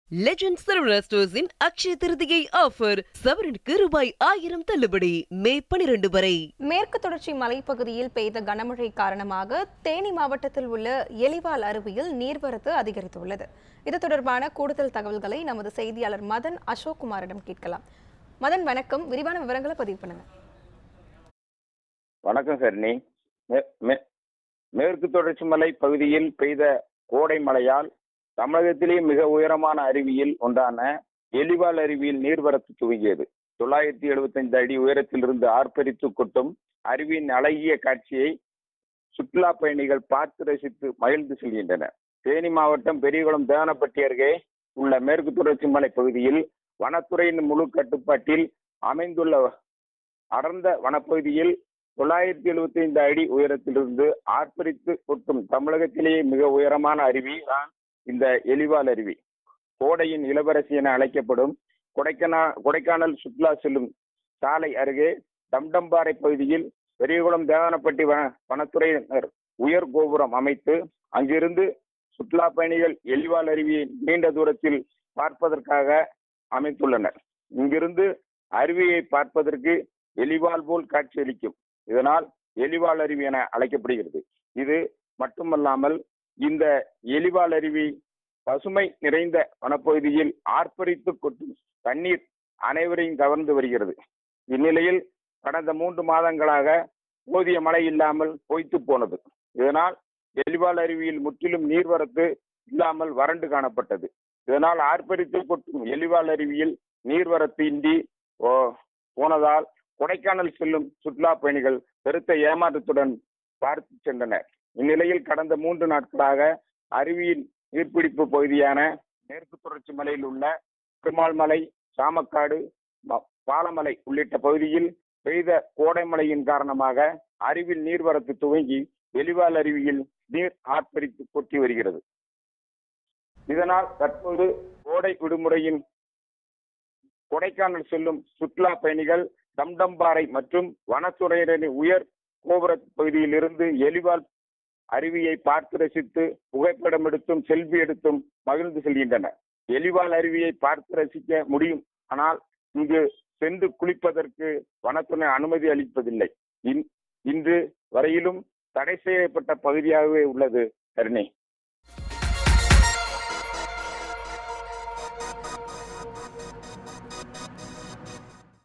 Legend Saravana ஸ்டோர்ஸின் Akshaya Tritiya offer சவரனுக்கு ரூபாய் 1000 தள்ளுபடி மே 12 வரை. மேற்கு தொடர்ச்சி மலைப்பகுதியில் பெய்த கனமழை காரணமாக தேனி மாவட்டத்தில் உள்ள எலிவால் அருவியில் நீர்வரத்து அதிகரித்துள்ளது. இது தொடர்பான கூடுதல் தகவல்களை நமது செய்தியாளர் மதன் அசோக்குமாரிடம் கேட்கலாம். மதன், வணக்கம். விரிவான விவரங்களை பதிவு பண்ணுங்க. வணக்கம் சரணி. மேற்கு தொடர்ச்சி மலை பகுதியில் பெய்த கோடை மழையால் தமிழகத்திலேயே மிக உயரமான அருவியில் ஒன்றான எலிவால் அருவியில் நீர்வரத்து துவங்கியது. 975 அடி உயரத்திலிருந்து ஆர்ப்பரித்து கொட்டும் அருவியின் அழகிய காட்சியை சுற்றுலா பயணிகள் பார்த்து ரசித்து மகிழ்ந்து செல்கின்றனர். தேனி மாவட்டம் பெரியகுளம் தேவனப்பட்டி அருகே உள்ள மேற்கு தொடர்ச்சி மலை பகுதியில் வனத்துறையின் முழு கட்டுப்பாட்டில் அமைந்துள்ள அடர்ந்த வனப்பகுதியில் 975 அடி உயரத்திலிருந்து ஆர்ப்பரித்து கொட்டும் தமிழகத்திலேயே மிக உயரமான அருவி தான் இந்த எலிவால் அருவி. கோடையின் இளவரசி என அழைக்கப்படும் கொடைக்கானல் சுற்றுலா செல்லும் சாலை அருகே டம்டம்பாறை பகுதியில் பெரியகுளம் தேவனப்பட்டி வனத்துறையினர் உயர் கோபுரம் அமைத்து அங்கிருந்து சுற்றுலா பயணிகள் எலிவால் அருவியை நீண்ட தூரத்தில் பார்ப்பதற்காக அமைத்துள்ளனர். இங்கிருந்து அருவியை பார்ப்பதற்கு எலிவால் போல் காட்சியளிக்கும். இதனால் எலிவால் அருவி என அழைக்கப்படுகிறது. இது மட்டுமல்லாமல் இந்த எலிவால் அருவி பசுமை நிறைந்த வனப்பகுதியில் ஆர்ப்பரித்து கொட்டும் தண்ணீர் அனைவரையும் கவர்ந்து வருகிறது. இந்நிலையில் கடந்த 3 மாதங்களாக போதிய மழை இல்லாமல் பொய்த்து போனது. இதனால் எலிவால் அருவியில் முற்றிலும் நீர்வரத்து இல்லாமல் வறண்டு காணப்பட்டது. இதனால் ஆர்ப்பரித்து கொட்டும் எலிவால் அருவியில் நீர்வரத்து இன்றி போனதால் கொடைக்கானல் செல்லும் சுற்றுலா பயணிகள் பெருத்த ஏமாற்றத்துடன் பார்த்து சென்றனர். இந்நிலையில் கடந்த 3 நாட்களாக அருவியின் நீர்பிடிப்பு பகுதியான மேற்கு தொடர்ச்சி மலையில் உள்ள பெருமாள் மலை, சாமக்காடு, பாலமலை உள்ளிட்ட பகுதியில் பெய்த கோடை மழையின் காரணமாக அருவியில் நீர்வரத்து துவங்கி எலிவால் அருவியில் நீர் ஆர்ப்பரித்து கொட்டி வருகிறது. இதனால் தற்போது கோடை விடுமுறையின் கொடைக்கானல் செல்லும் சுற்றுலா பயணிகள் டம்டம்பாறை மற்றும் வனத்துறையினரின் உயர் கோபுர பகுதியில் இருந்து எலிவால் அருவியை பார்த்து ரசித்து புகைப்படம் எடுத்தும் செல்ஃபி எடுத்தும் மகிழ்ந்து செல்கின்றனர். எலிவால் அருவியை பார்த்து ரசிக்க முடியும், ஆனால் இங்கு சென்று குளிப்பதற்கு வனத்துறை அனுமதி அளிப்பதில்லை. இன்று வரையிலும் தடை செய்யப்பட்ட பகுதியாகவே உள்ளது. கருணை.